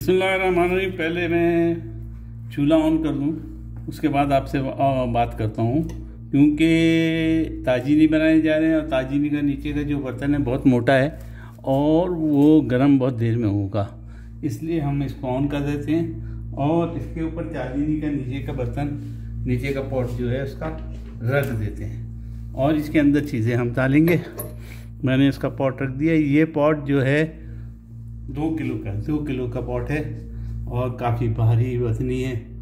बिस्मिल्लाहिर्रहमानिर्रहीम। पहले मैं चूल्हा ऑन कर दूं, उसके बाद आपसे बात करता हूं, क्योंकि ताजीनी बनाए जा रहे हैं और ताजीनी का नीचे का जो बर्तन है बहुत मोटा है और वो गर्म बहुत देर में होगा, इसलिए हम इसको ऑन कर देते हैं और इसके ऊपर ताजीनी का नीचे का बर्तन, नीचे का पॉट जो है उसका रख देते हैं और इसके अंदर चीज़ें हम डालेंगे। मैंने इसका पॉट रख दिया। ये पॉट जो है 2 किलो का पॉट है और काफ़ी भारी वज़नी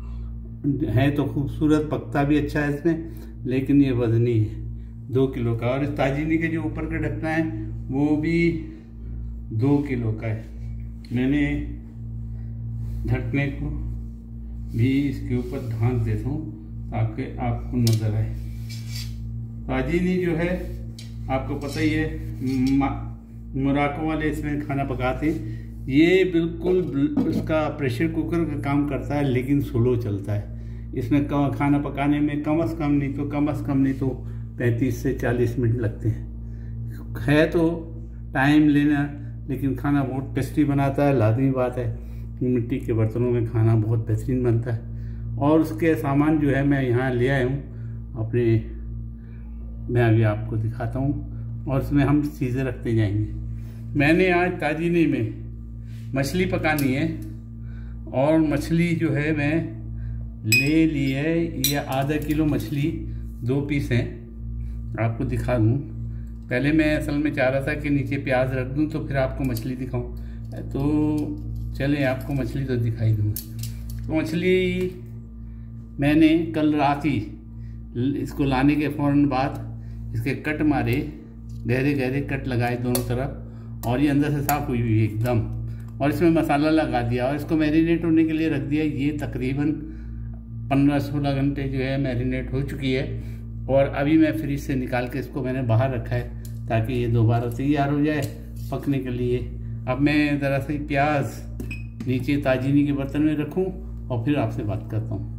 है तो खूबसूरत, पकता भी अच्छा है इसमें, लेकिन ये वज़नी है 2 किलो का। और इस ताजीनी के जो ऊपर का ढकना है वो भी 2 किलो का है। मैंने ढकने को भी इसके ऊपर ढांक देता हूँ ताकि आपको नज़र आए। ताजीनी जो है आपको पता ही है, मोराको वाले इसमें खाना पकाते हैं। ये बिल्कुल उसका प्रेशर कुकर का काम करता है, लेकिन स्लो चलता है। इसमें खाना पकाने में कम से कम नहीं तो 35 से 40 मिनट लगते हैं। है तो टाइम लेना, लेकिन खाना बहुत टेस्टी बनाता है। लाजमी बात है, मिट्टी के बर्तनों में खाना बहुत बेहतरीन बनता है। और उसके सामान जो है मैं यहाँ ले आया हूँ अपने, मैं अभी आपको दिखाता हूँ और उसमें हम चीज़ें रखते जाएंगे। मैंने आज ताजीनी में मछली पकानी है और मछली जो है मैं ले ली है। ये आधा किलो मछली, 2 पीस हैं, आपको दिखा दूँ। पहले मैं असल में चाह रहा था कि नीचे प्याज रख दूँ तो फिर आपको मछली दिखाऊँ, तो चले आपको मछली तो दिखाई दूँगा। तो मछली मैंने कल रात ही इसको लाने के फ़ौरन बाद इसके कट मारे, गहरे कट लगाए दोनों तरफ, और ये अंदर से साफ़ हुई है एकदम। और इसमें मसाला लगा दिया और इसको मैरिनेट होने के लिए रख दिया। ये तकरीबन 15-16 घंटे जो है मैरिनेट हो चुकी है और अभी मैं फ्रिज से निकाल के इसको मैंने बाहर रखा है ताकि ये दोबारा तैयार हो जाए पकने के लिए। अब मैं ज़रा सी प्याज नीचे ताजीनी के बर्तन में रखूँ और फिर आपसे बात करता हूँ।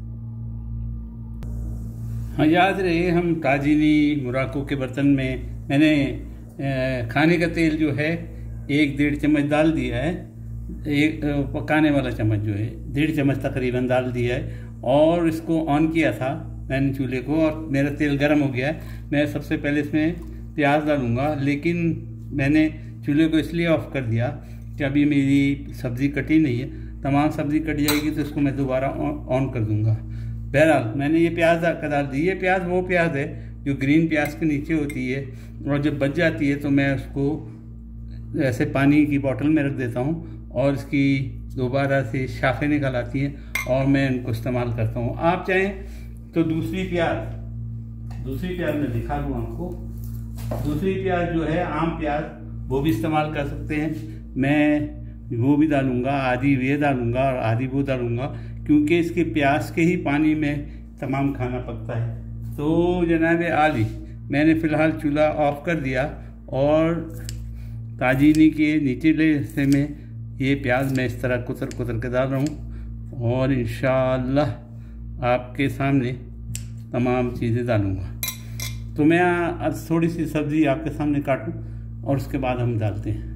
हाँ, याद रहे हम ताजीनी मोराको के बर्तन में मैंने खाने का तेल जो है 1-1.5 चम्मच डाल दिया है। एक पकाने वाला चम्मच जो है 1.5 चम्मच तकरीबन डाल दिया है और इसको ऑन किया था मैंने चूल्हे को और मेरा तेल गर्म हो गया है। मैं सबसे पहले इसमें प्याज डालूँगा, लेकिन मैंने चूल्हे को इसलिए ऑफ़ कर दिया कि अभी मेरी सब्ज़ी कटी नहीं है। तमाम सब्ज़ी कट जाएगी तो इसको मैं दोबारा ऑन कर दूँगा। बहरहाल मैंने ये प्याज डाल दी। ये प्याज वो प्याज है जो ग्रीन प्याज के नीचे होती है और जब बच जाती है तो मैं उसको ऐसे पानी की बोतल में रख देता हूँ और इसकी दोबारा से शाखें निकल आती हैं और मैं इनको इस्तेमाल करता हूँ। आप चाहें तो दूसरी प्याज मैं दिखा दूँ आपको। दूसरी प्याज जो है आम प्याज, वो भी इस्तेमाल कर सकते हैं। मैं वो भी डालूँगा, आधी ये डालूँगा और आधी वो डालूँगा, क्योंकि इसके प्याज के ही पानी में तमाम खाना पकता है। तो जनाब आली, मैंने फ़िलहाल चूल्हा ऑफ़ कर दिया और ताजीनी के निचले हिस्से में ये प्याज मैं इस तरह कुतर के डाल रहा हूँ और इंशाअल्लाह आपके सामने तमाम चीज़ें डालूँगा। तो मैं आज थोड़ी सी सब्ज़ी आपके सामने काटूँ और उसके बाद हम डालते हैं।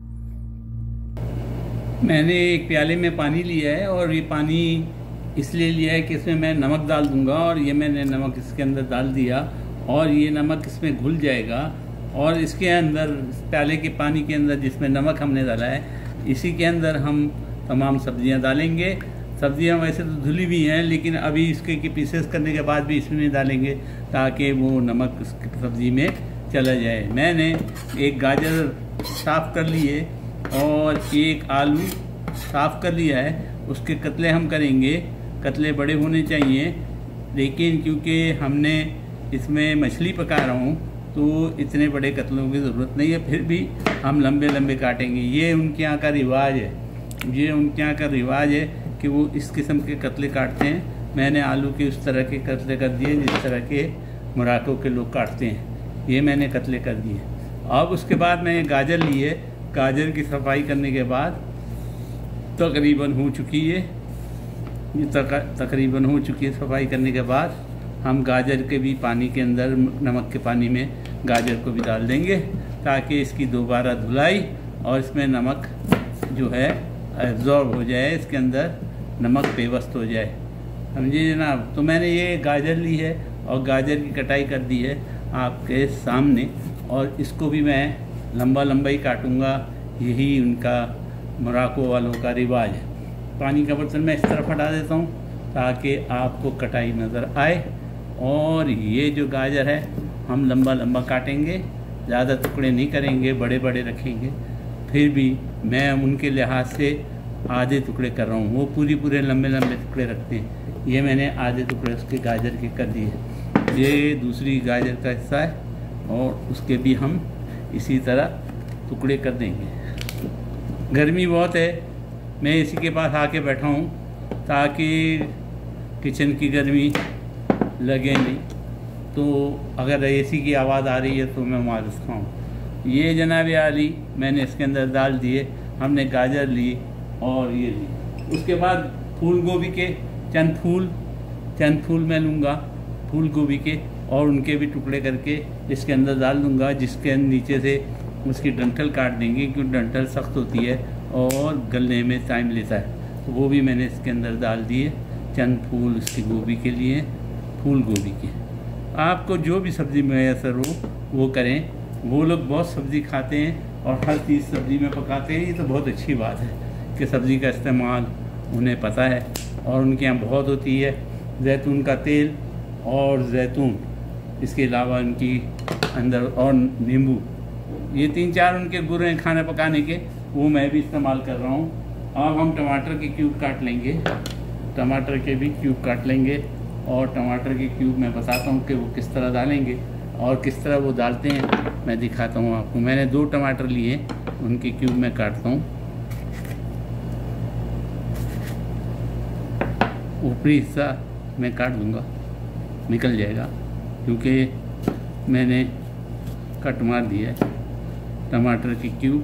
मैंने एक प्याले में पानी लिया है और ये पानी इसलिए लिया है कि इसमें मैं नमक डाल दूंगा और ये मैंने नमक इसके अंदर डाल दिया और ये नमक इसमें घुल जाएगा और इसके अंदर, प्याले के पानी के अंदर जिसमें नमक हमने डाला है, इसी के अंदर हम तमाम सब्जियां डालेंगे। सब्जियां वैसे तो धुली भी हैं, लेकिन अभी इसके पीसेस करने के बाद भी इसमें डालेंगे ताकि वो नमक सब्ज़ी में चला जाए। मैंने एक गाजर साफ़ कर ली है और एक आलू साफ़ कर लिया है। उसके कतले हम करेंगे। कतले बड़े होने चाहिए, लेकिन क्योंकि हमने इसमें मछली पका रहा हूँ तो इतने बड़े कतलों की ज़रूरत नहीं है, फिर भी हम लंबे काटेंगे। ये उनके यहाँ का रिवाज है कि वो इस किस्म के कतले काटते हैं। मैंने आलू के उस तरह के कतले कर दिए जिस तरह के मोराको के लोग काटते हैं। ये मैंने कतले कर दिए। अब उसके बाद मैंने गाजर लिए। गाजर की सफाई करने के बाद तकरीबन हो चुकी है सफाई करने के बाद हम गाजर के भी पानी के अंदर, नमक के पानी में गाजर को भी डाल देंगे ताकि इसकी दोबारा धुलाई और इसमें नमक जो है एब्जॉर्ब हो जाए, इसके अंदर नमक पेवस्त हो जाए, समझिए जनाब। तो मैंने ये गाजर ली है और गाजर की कटाई कर दी है आपके सामने, और इसको भी मैं लंबा लंबा ही काटूंगा, यही उनका मोरक्को वालों का रिवाज है। पानी का बर्तन मैं इस तरफ हटा देता हूँ ताकि आपको कटाई नज़र आए। और ये जो गाजर है हम लंबा लंबा काटेंगे, ज़्यादा टुकड़े नहीं करेंगे, बड़े बड़े रखेंगे। फिर भी मैं उनके लिहाज से आधे टुकड़े कर रहा हूँ, वो पूरे लंबे लंबे टुकड़े रखते हैं, ये मैंने आधे टुकड़े उसके गाजर के कर दिए। ये दूसरी गाजर का हिस्सा है और उसके भी हम इसी तरह टुकड़े कर देंगे। गर्मी बहुत है, मैं इसी के पास आके बैठा हूँ ताकि किचन की गर्मी लगे नहीं। तो अगर एसी की आवाज़ आ रही है तो मैं माजूस खाऊँ। ये जनाब आली मैंने इसके अंदर डाल दिए, हमने गाजर ली और ये ली। उसके बाद फूल गोभी के चंद फूल मैं लूँगा, फूल गोभी के, और उनके भी टुकड़े करके इसके अंदर डाल दूँगा, जिसके नीचे से उसकी डंठल काट देंगे क्योंकि डंठल सख्त होती है और गलने में टाइम लेता है। तो वो भी मैंने इसके अंदर डाल दिए, चंद फूल उसकी गोभी के लिए, फूल गोभी के। आपको जो भी सब्ज़ी मैसर हो वो करें। वो लोग बहुत सब्ज़ी खाते हैं और हर चीज़ सब्ज़ी में पकाते हैं, ये तो बहुत अच्छी बात है कि सब्ज़ी का इस्तेमाल उन्हें पता है और उनके यहाँ बहुत होती है। जैतून का तेल और जैतून, इसके अलावा उनकी अंदर और नींबू, ये 3-4 उनके गुण हैं खाना पकाने के, वो मैं भी इस्तेमाल कर रहा हूँ। अब हम टमाटर के क्यूब काट लेंगे, टमाटर के भी क्यूब काट लेंगे, और टमाटर के क्यूब मैं बताता हूँ कि वो किस तरह डालेंगे और किस तरह वो डालते हैं, मैं दिखाता हूँ आपको। मैंने 2 टमाटर लिए, उनके क्यूब मैं काटता हूँ। ऊपरी हिस्सा मैं काट दूँगा, निकल जाएगा क्योंकि मैंने कट मार दिया है। टमाटर के क्यूब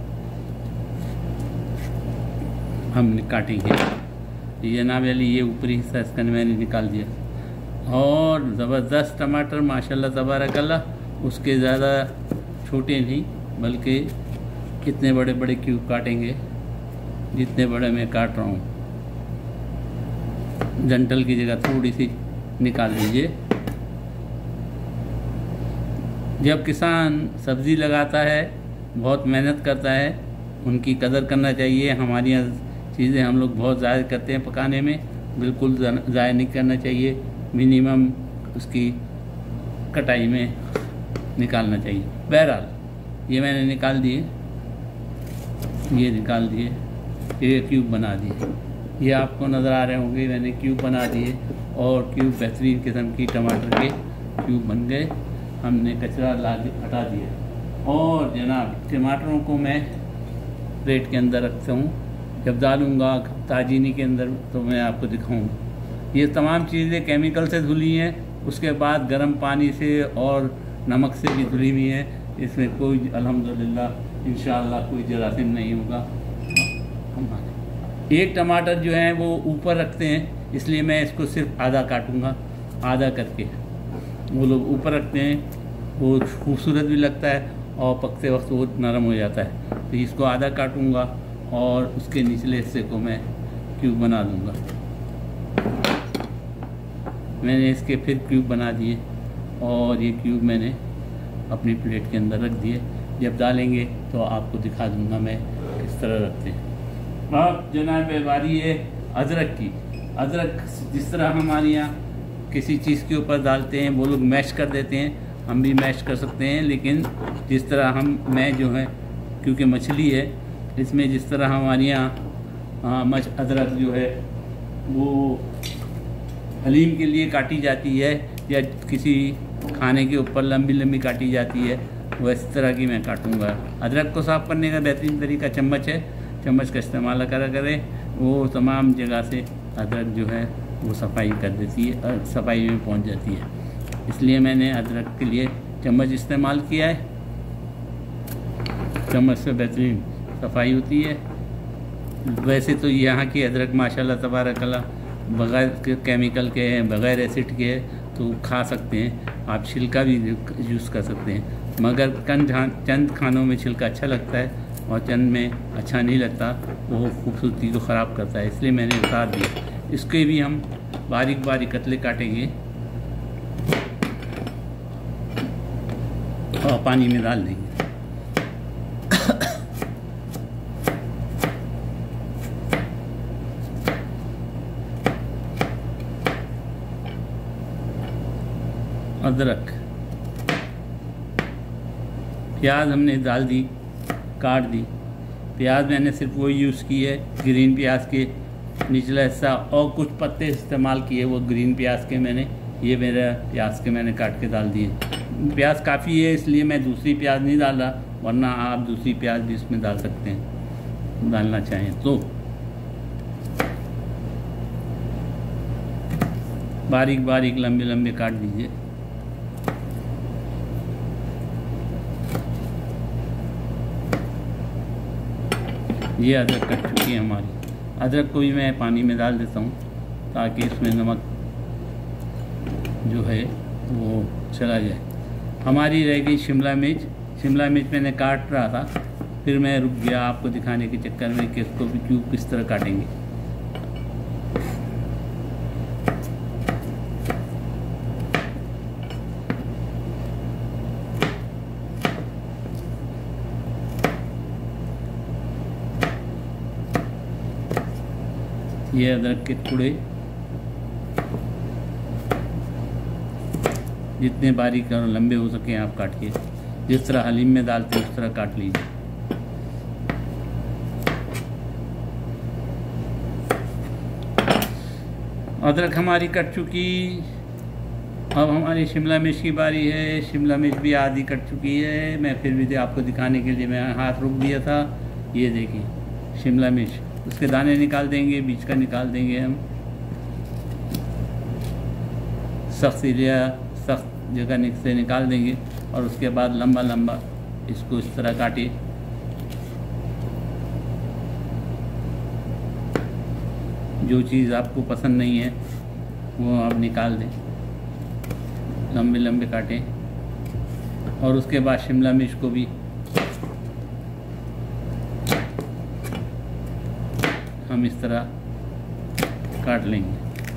हम काटेंगे। ये जनाब अली ये ऊपरी हिस्सा इसका मैंने निकाल दिया, और ज़बरदस्त टमाटर माशाल्लाह तबारकल्लाह, उसके ज़्यादा छोटे नहीं बल्कि कितने बड़े बड़े क्यूब काटेंगे जितने बड़े मैं काट रहा हूँ। डंठल की जगह थोड़ी सी निकाल लीजिए। जब किसान सब्ज़ी लगाता है, बहुत मेहनत करता है, उनकी कदर करना चाहिए। हमारी यहाँ चीज़ें हम लोग बहुत ज़ाया करते हैं पकाने में, बिल्कुल ज़ाया नहीं करना चाहिए, मिनिमम उसकी कटाई में निकालना चाहिए। बहरहाल ये मैंने निकाल दिए, ये निकाल दिए, ये क्यूब बना दिए, ये आपको नज़र आ रहे होंगे, मैंने क्यूब बना दिए और क्यूब बेहतरीन किस्म की टमाटर के क्यूब बन गए। हमने कचरा हटा दिया और जनाब टमाटरों को मैं प्लेट के अंदर रखता हूँ। जब डालूँगा ताजीनी के अंदर तो मैं आपको दिखाऊँगा। ये तमाम चीज़ें केमिकल से धुली हैं, उसके बाद गर्म पानी से और नमक से भी धुली हुई हैं। इसमें कोई अल्हम्दुलिल्लाह इंशाअल्लाह कोई जरासीम नहीं होगा। एक टमाटर जो है वो ऊपर रखते हैं, इसलिए मैं इसको सिर्फ आधा काटूँगा, आधा करके। वो लोग ऊपर रखते हैं, वो खूबसूरत भी लगता है और पकते वक्त वो नरम हो जाता है। तो इसको आधा काटूँगा और उसके निचले हिस्से को मैं क्यूब बना दूँगा। मैंने इसके फिर क्यूब बना दिए और ये क्यूब मैंने अपनी प्लेट के अंदर रख दिए। जब डालेंगे तो आपको दिखा दूँगा मैं किस तरह रखते हैं। अब जनाब बारी है अदरक की। अदरक जिस तरह हमारे यहाँ किसी चीज़ के ऊपर डालते हैं, वो लोग मैश कर देते हैं, हम भी मैश कर सकते हैं, लेकिन जिस तरह मैं जो है, क्योंकि मछली है इसमें जिस तरह हमारे यहाँ अदरक जो है वो हलीम के लिए काटी जाती है या किसी खाने के ऊपर लंबी लंबी काटी जाती है, वो इस तरह की मैं काटूँगा। अदरक को साफ़ करने का बेहतरीन तरीका चम्मच है, चम्मच का इस्तेमाल करें, वो तमाम जगह से अदरक जो है वो सफाई कर देती है और सफाई में पहुंच जाती है। इसलिए मैंने अदरक के लिए चम्मच इस्तेमाल किया है। चम्मच से बेहतरीन सफाई होती है। वैसे तो यहाँ की अदरक माशाल्लाह तबारकल्लाह बग़ैर केमिकल के हैं, बग़ैर एसिड के हैं, तो खा सकते हैं। आप छिलका भी यूज़ कर सकते हैं, मगर चंद खानों में छिलका अच्छा लगता है और चंद में अच्छा नहीं लगता, वो खूबसूरती को ख़राब करता है, इसलिए मैंने उतार दिया। इसके भी हम बारीक बारीक कतले काटेंगे और पानी में डाल देंगे। अदरक, प्याज हमने डाल दी, काट दी। प्याज मैंने सिर्फ वो यूज़ की है, ग्रीन प्याज के निचला हिस्सा, और कुछ पत्ते इस्तेमाल किए वो ग्रीन प्याज के। मैंने ये मेरा प्याज के मैंने काट के डाल दिए। प्याज काफ़ी है इसलिए मैं दूसरी प्याज नहीं डाल रहा, वरना आप दूसरी प्याज भी इसमें डाल सकते हैं, डालना चाहें तो। बारीक बारीक लंबे लंबे काट दीजिए। ये अदरक कट चुकी है हमारी। अदरक को भी मैं पानी में डाल देता हूँ ताकि इसमें नमक जो है वो चला जाए। हमारी रह गई शिमला मिर्च। शिमला मिर्च मैंने काट रहा था, फिर मैं रुक गया आपको दिखाने के चक्कर में कि इसको भी क्यूब किस तरह काटेंगे। ये अदरक के टुकड़े जितने बारीक और लंबे हो सके आप काटिए, जिस तरह हलीम में डालते हैं उस तरह काट लीजिए। अदरक हमारी कट चुकी। अब हमारी शिमला मिर्च की बारी है। शिमला मिर्च भी आधी कट चुकी है। मैं फिर भी आपको दिखाने के लिए मैं हाथ रोक दिया था। ये देखिए शिमला मिर्च, उसके दाने निकाल देंगे, बीच का निकाल देंगे हम। सख्त जगह से निकाल देंगे और उसके बाद लंबा लंबा इसको इस तरह काटिए। जो चीज़ आपको पसंद नहीं है वो आप निकाल दें, लंबे लंबे काटें। और उसके बाद शिमला मिर्च को भी हम इस तरह काट लेंगे।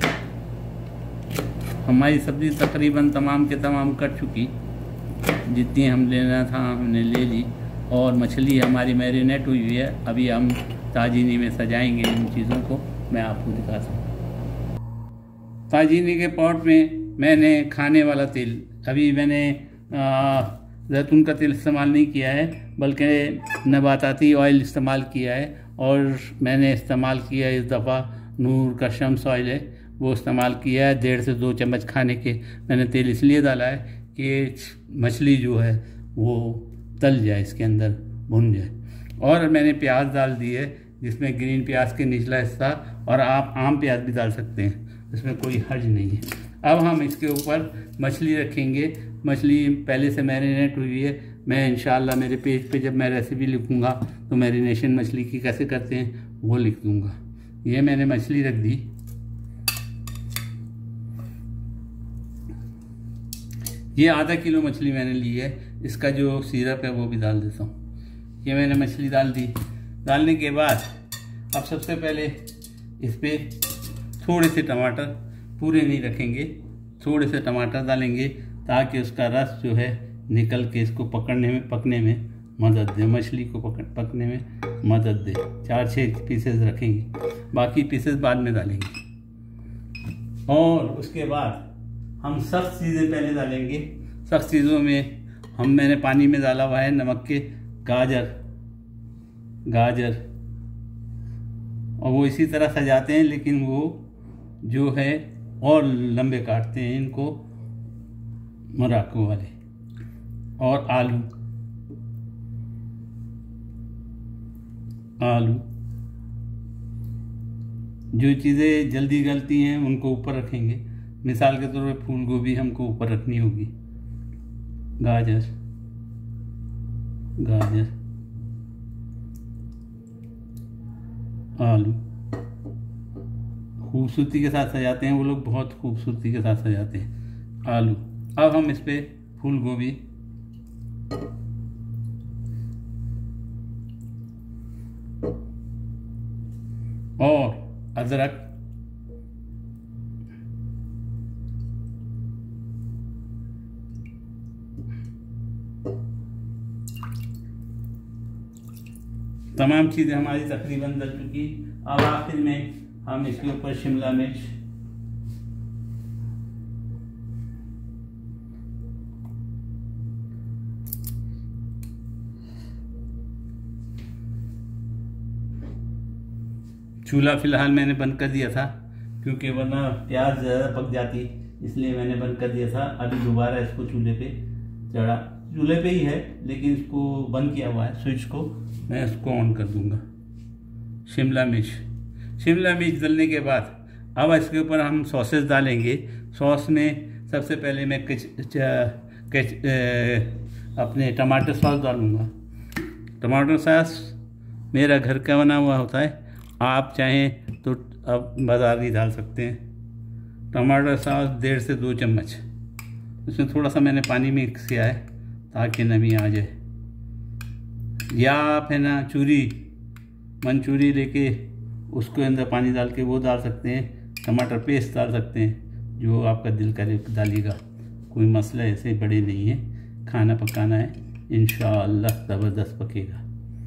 हमारी सब्ज़ी तकरीबन तमाम के तमाम कट चुकी, जितनी हम लेना था हमने ले ली। और मछली हमारी मैरिनेट हुई हुई है। अभी हम ताजीनी में सजाएंगे इन चीज़ों को, मैं आपको दिखाता हूँ। ताजीनी के पॉट में मैंने खाने वाला तेल, अभी मैंने जैतून का तेल इस्तेमाल नहीं किया है बल्कि नबाताती ऑयल इस्तेमाल किया है। और मैंने इस्तेमाल किया इस दफ़ा नूर का शम्स ऑयल है, वो इस्तेमाल किया है। 1.5 से 2 चम्मच खाने के मैंने तेल इसलिए डाला है कि मछली जो है वो तल जाए, इसके अंदर भुन जाए। और मैंने प्याज डाल दी है, जिसमें ग्रीन प्याज के निचला हिस्सा, और आप आम प्याज भी डाल सकते हैं, इसमें कोई हर्ज नहीं है। अब हम इसके ऊपर मछली रखेंगे। मछली पहले से मैरिनेट हुई है। मैं इंशाल्लाह मेरे पेज पे जब मैं रेसिपी लिखूँगा तो मैरिनेशन मछली की कैसे करते हैं वो लिख दूँगा। ये मैंने मछली रख दी। ये आधा किलो मछली मैंने ली है। इसका जो सिरप है वो भी डाल देता हूँ। ये मैंने मछली डाल दी। डालने के बाद अब सबसे पहले इस पर थोड़े से टमाटर, पूरे नहीं रखेंगे, थोड़े से टमाटर डालेंगे ताकि उसका रस जो है निकल के इसको पकने में मदद दे, मछली को पकने में मदद दे। 4-6 पीसेस रखेंगे, बाकी पीसेस बाद में डालेंगे। और उसके बाद हम सख्त चीज़ें पहले डालेंगे। सख्त चीज़ों में मैंने पानी में डाला हुआ है नमक के गाजर, और वो इसी तरह सजाते हैं, लेकिन वो जो है और लंबे काटते हैं इनको, मोराको वाले। और आलू जो चीज़ें जल्दी गलती हैं उनको ऊपर रखेंगे। मिसाल के तौर पे फूल गोभी हमको ऊपर रखनी होगी, गाजर, आलू खूबसूरती के साथ सजाते हैं वो लोग, बहुत खूबसूरती के साथ सजाते हैं आलू। अब हम इस पे फूल गोभी अदरक, तमाम चीज़ें हमारी तकरीबन डल चुकी। अब आखिर में हम इसके ऊपर शिमला मिर्च, चूल्हा फ़िलहाल मैंने बंद कर दिया था क्योंकि वरना प्याज ज़्यादा पक जाती, इसलिए मैंने बंद कर दिया था। अभी दोबारा इसको चूल्हे पे चढ़ा, चूल्हे पे ही है लेकिन इसको बंद किया हुआ है स्विच को, मैं इसको ऑन कर दूंगा। शिमला मिर्च डलने के बाद अब इसके ऊपर हम सॉसेस डालेंगे। सॉस में सबसे पहले मैं अपने टमाटर सॉस डालूँगा। टमाटर सॉस मेरा घर का बना हुआ होता है, आप चाहें तो अब बाज़ारी डाल सकते हैं। टमाटर सॉस 1.5 से 2 चम्मच, इसमें थोड़ा सा मैंने पानी मिक्स किया है ताकि नमी आ जाए। या आप है ना मंचूरी लेके उसके अंदर पानी डाल के वो डाल सकते हैं, टमाटर पेस्ट डाल सकते हैं, जो आपका दिल करे डालिएगा, कोई मसला ऐसे बड़े नहीं है। खाना पकाना है, इंशाअल्लाह ज़बरदस्त पकेगा।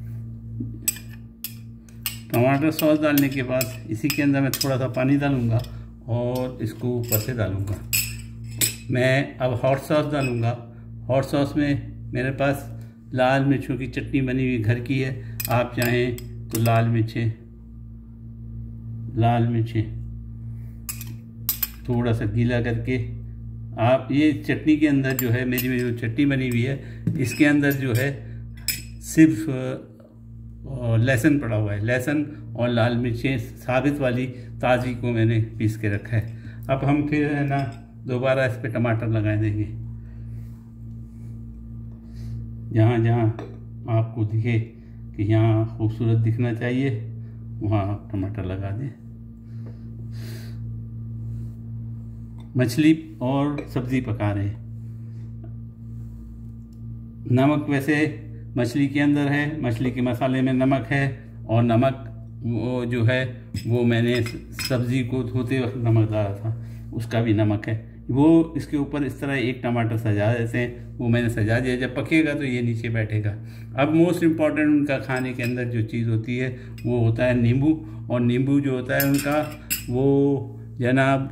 टमाटर सॉस डालने के बाद इसी के अंदर मैं थोड़ा सा पानी डालूँगा और इसको ऊपर से डालूँगा। मैं अब हॉट सॉस डालूँगा। हॉट सॉस में मेरे पास लाल मिर्चों की चटनी बनी हुई घर की है, आप चाहें तो लाल मिर्चें थोड़ा सा गीला करके आप, ये चटनी के अंदर जो है मेरी जो चटनी बनी हुई है इसके अंदर जो है सिर्फ लहसुन पड़ा हुआ है, लहसुन और लाल मिर्चें साबित वाली ताज़ी को मैंने पीस के रखा है। अब हम फिर है ना दोबारा इस पर टमाटर लगा देंगे। जहाँ जहाँ आपको दिखे कि यहाँ खूबसूरत दिखना चाहिए वहाँ आप टमाटर लगा दें। मछली और सब्ज़ी पका रहे हैं। नमक वैसे मछली के अंदर है, मछली के मसाले में नमक है, और नमक वो जो है वो मैंने सब्ज़ी को धोते वक्त नमक डाला था, उसका भी नमक है। वो इसके ऊपर इस तरह एक टमाटर सजा देते हैं, वो मैंने सजा दिया। जब पकेगा तो ये नीचे बैठेगा। अब मोस्ट इम्पॉर्टेंट उनका खाने के अंदर जो चीज़ होती है वो होता है नींबू, और नींबू जो होता है उनका वो जनाब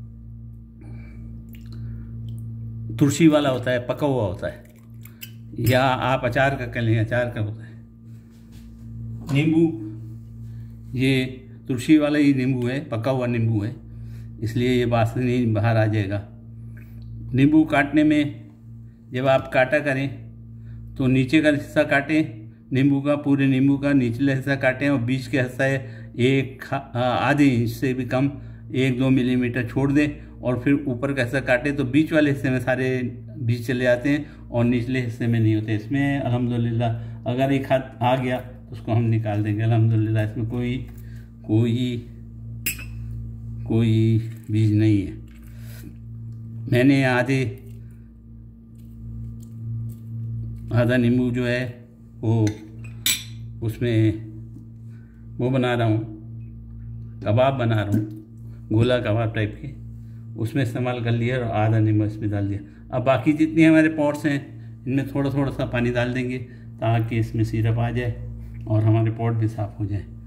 तुलसी वाला होता है, पका हुआ होता है, या आप अचार का कर लें, अचार का होता है नींबू। ये तुलसी वाला ही नींबू है, पका हुआ नींबू है, इसलिए ये वासनी बाहर आ जाएगा। नींबू काटने में जब आप काटा करें तो नीचे का हिस्सा काटें नींबू का, पूरे नींबू का निचला हिस्सा काटें, और बीच के हिस्सा आधे इंच से भी कम 1-2 मिलीमीटर छोड़ दें, और फिर ऊपर का हिस्सा काटें तो बीच वाले हिस्से में सारे बीज चले आते हैं और निचले हिस्से में नहीं होते। इसमें अल्हम्दुलिल्लाह अगर एक हाथ आ गया तो उसको हम निकाल देंगे अल्हम्दुलिल्लाह। इसमें कोई बीज नहीं है। मैंने आधा नींबू जो है वो उसमें वो बना रहा हूँ, कबाब बना रहा हूँ, गोला कबाब टाइप के, उसमें इस्तेमाल कर लिया और आधा नींबू इसमें डाल दिया। अब बाकी जितनी हमारे पॉट्स हैं इनमें थोड़ा थोड़ा सा पानी डाल देंगे ताकि इसमें सिरप आ जाए और हमारे पॉट भी साफ़ हो जाए।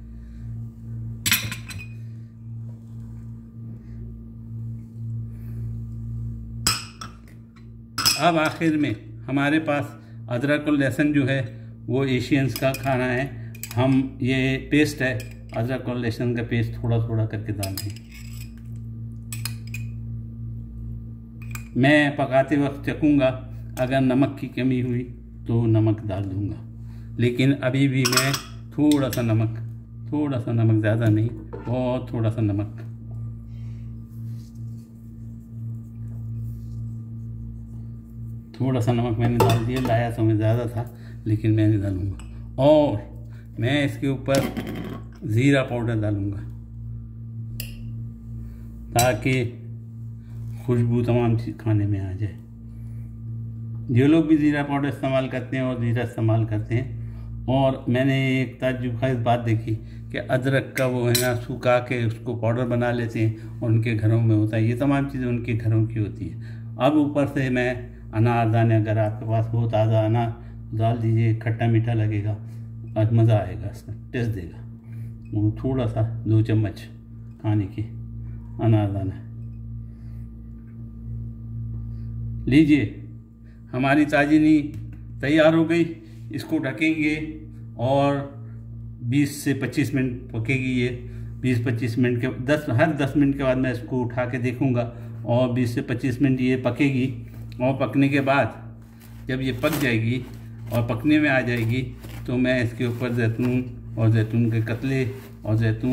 अब आखिर में हमारे पास अदरक और लहसुन जो है वो एशियंस का खाना है, हम ये पेस्ट है अदरक और लहसुन का पेस्ट थोड़ा थोड़ा करके डाल दें। मैं पकाते वक्त चखूँगा, अगर नमक की कमी हुई तो नमक डाल दूँगा, लेकिन अभी भी मैं थोड़ा सा नमक, ज़्यादा नहीं, बहुत थोड़ा सा नमक, मैंने डाल दिया। लाया तो मैं ज़्यादा था लेकिन मैंने डालूँगा। और मैं इसके ऊपर ज़ीरा पाउडर डालूँगा ताकि खुशबू तमाम चीज़ खाने में आ जाए। जो लोग भी ज़ीरा पाउडर इस्तेमाल करते हैं और ज़ीरा इस्तेमाल करते हैं, اور میں نے ایک تعجب خیز بات دیکھی کہ ادرک کا وہ ہے نا سکھا کے اس کو پاؤڈر بنا لیتے ہیں اور ان کے گھروں میں ہوتا ہے. یہ تمام چیزیں ان کے گھروں کی ہوتی ہیں. اب اوپر سے میں انار دانے اگر آپ کے پاس ہو تازہ انار ڈال دیجئے, کھٹا میٹھا لگے گا اور مزہ آئے گا, اس میں ٹیسٹ دے گا. وہ تھوڑا سا 2 چمچ کھانے کی انار دانا لیجئے. ہماری تاجینی تیار ہو گئی. اس کو ڈھکیں گے اور 20 سے 25 منٹ پکے گی. یہ 20-25 منٹ کے ہر 10 منٹ کے بعد میں اس کو اٹھا کے دیکھوں گا اور 20 سے 25 منٹ یہ پکے گی. اور پکنے کے بعد جب یہ پک جائے گی اور پکنے میں آ جائے گی تو میں اس کے اوپر زیتون اور زیتون کے قطلے اور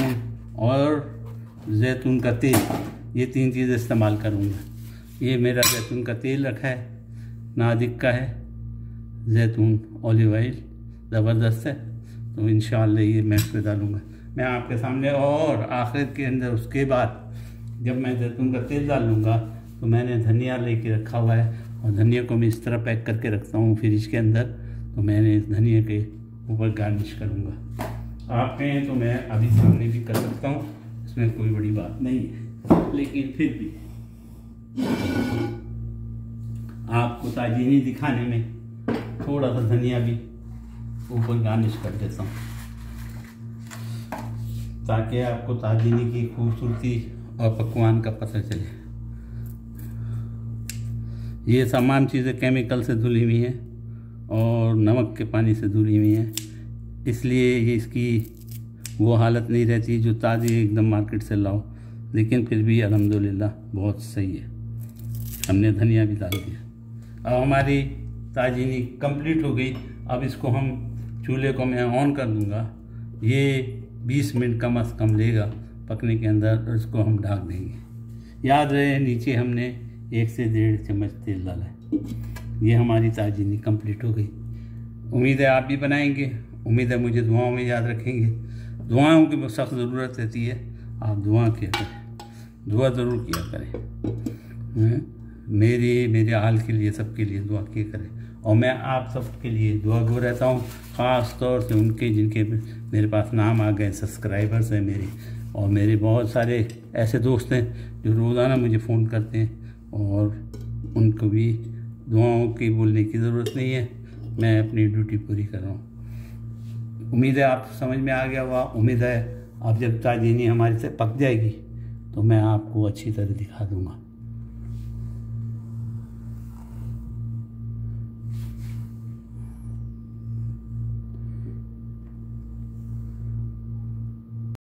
زیتون کا تیل, یہ 3 چیزیں استعمال کروں گا. یہ میرا زیتون کا تیل رکھا ہے, نازک کا ہے. زیتون اولیو آئل زبردست ہے, تو انشاءاللہ یہ میں اس پہ ڈالوں گا. میں آپ کے سامنے اور آخر کے اندر اس کے بعد جب میں زیتون کا تیل ڈال لوں گا تو میں نے دھنیا لے کے رکھا ہوا ہے اور دھنیا کو میں اس طرح پیک کر کے رکھتا ہوں فریج کے اندر. تو میں نے اس دھنیا کے اوپر گارنش کروں گا. آپ کہیں تو میں ابھی سامنے بھی کر سکتا ہوں, اس میں کوئی بڑی بات نہیں ہے, لیکن پھر بھی آپ کو تاجینی دکھانے میں تھوڑا سا دھنیا بھی اوپر گارنش کر دیتا ہوں تاکہ آپ کو تاجینی کی خوبصورتی اور پکوان کا پتہ چلے. یہ تمام چیزیں کیمیکل سے دھلی ہوئی ہیں اور نمک کے پانی سے دھلی ہوئی ہیں, اس لیے یہ اس کی وہ حالت نہیں رہتی جو تازی ایک دم مارکیٹ سے لاؤ. لیکن پھر بھی الحمدللہ بہت صحیح ہے. ہم نے دھنیا بھی ڈال دیا. اب ہماری تاجینی کمپلیٹ ہو گئی. اب اس کو ہم چولہے کو میں آن کر دوں گا. یہ 20 منٹ کم از کم لے گا پکنے کے اندر, اور اس کو ہم ڈھک دیں گے. یاد رہے نیچے ہم نے 1 سے 1.5 چمچ تیل ڈالا ہے. یہ ہماری تاجینی کمپلیٹ ہو گئی. امید ہے آپ بھی بنائیں گے. امید ہے مجھے دعاؤں میں یاد رکھیں گے. دعاؤں کی سخت ضرورت رہتی ہے. آپ دعا کیا کریں, دعا ضرور کیا کریں. میرے حال کے لیے سب کے لیے دعا کیا کریں. اور میں آپ سب کے لیے دعا گو رہتا ہوں, خاص طور سے ان کے جن کے میرے پاس نام آ گئے, سبسکرائبرز ہیں میرے, اور میرے بہت سارے ایسے دوست ہیں جو روزانہ مجھے فون کرتے ہیں, اور ان کو بھی دعاؤں کی بولنے کی ضرورت نہیں ہے. میں اپنی ڈیوٹی پوری کر رہا ہوں. امید ہے آپ سمجھ میں آ گیا ہوا. امید ہے آپ جب تاجینی ہماری سے پک جائے گی تو میں آپ کو اچھی طرح دکھا دوں گا.